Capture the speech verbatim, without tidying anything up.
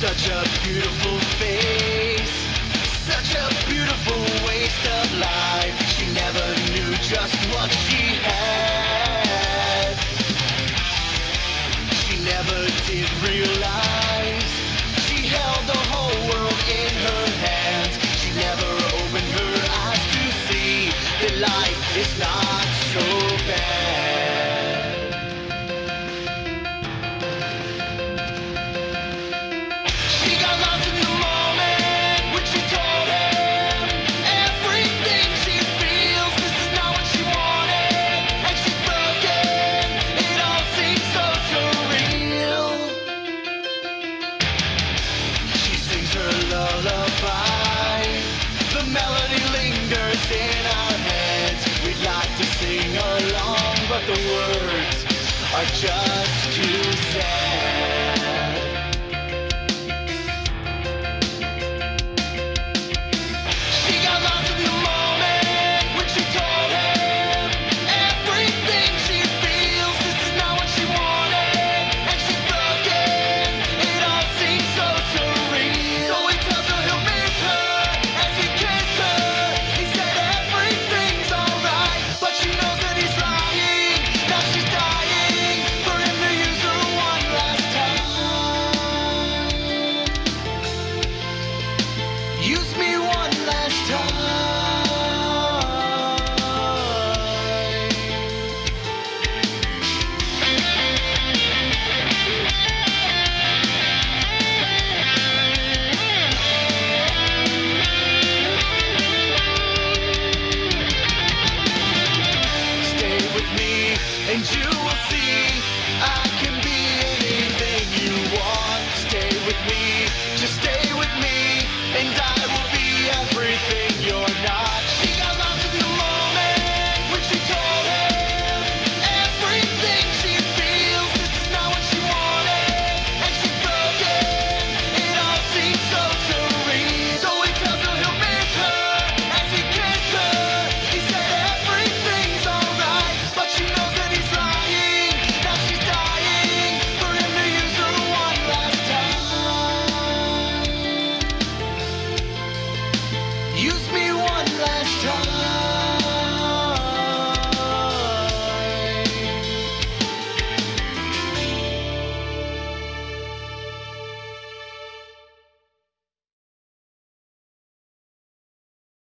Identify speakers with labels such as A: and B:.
A: Such a beautiful face, such a beautiful waste of life. She never knew just what she had. She never did realize she held the whole world in her hands. She never opened her eyes to see that life is not so bad. She got lost in the moment when she told him everything she feels. This is not what she wanted, and she's broken. It all seems so surreal. She sings her lullaby. The melody lingers in our heads. We'd like to sing along, but the words are just too sad.